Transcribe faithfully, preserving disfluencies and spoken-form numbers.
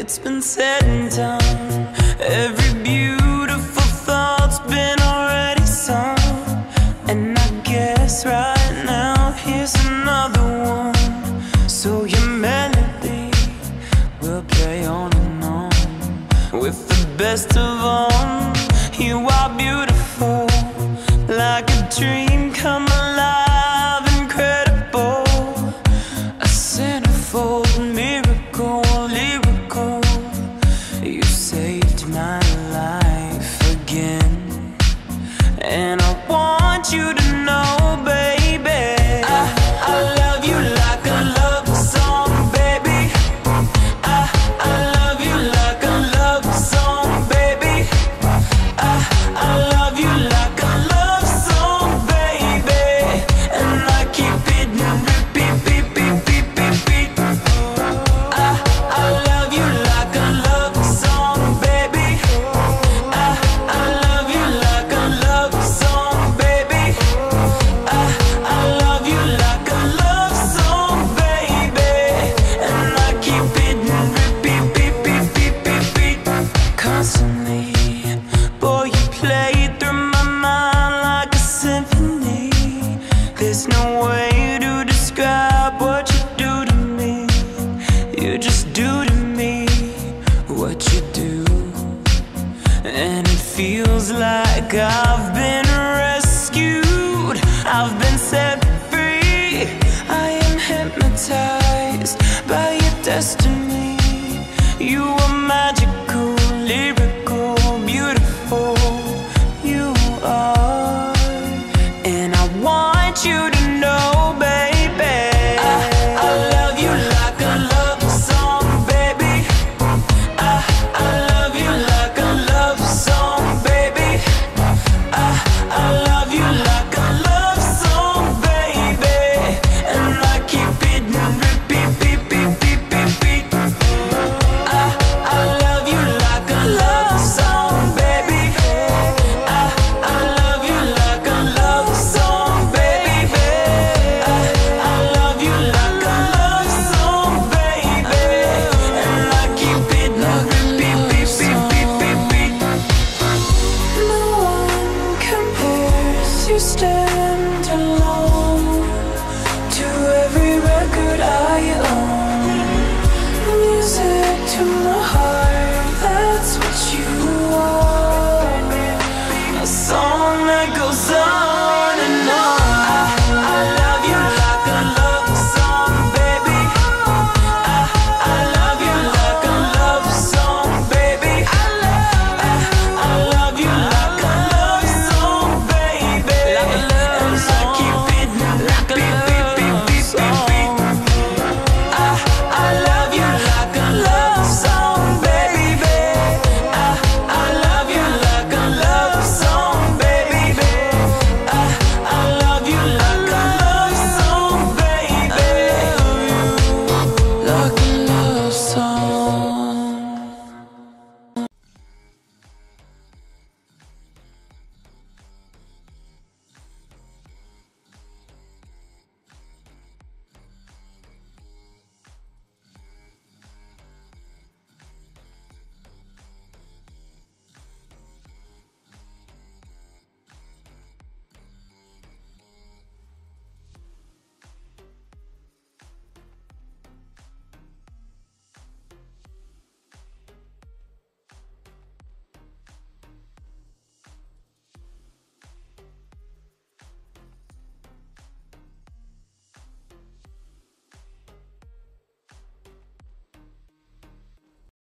it's been said and done. Every beautiful thought's been already sung, and I guess right now here's another one. So your melody will play on and on. With the best of all, you are beautiful, like a dream come alive, incredible, a centerfold miracle, lyrical. You saved my life again, and I want you to know, baby, I, I love you like a love song, baby. I, I love you like a love song, baby. I, I love you like a love song, baby. And I keep it in repeat, beat, beat, beat, beat, beat. I, I love you like a love song, baby. I, I love you like a love song, baby. I, I love you like a love song, baby. And I keep it in repeat, beat, beat, beat, beat, beat. Constantly, boy, you play through my mind like a symphony. There's no way to describe what you do to me. You just do to me what you do, and it feels like I've been rescued, I've been set free. I am hypnotized by your destiny. You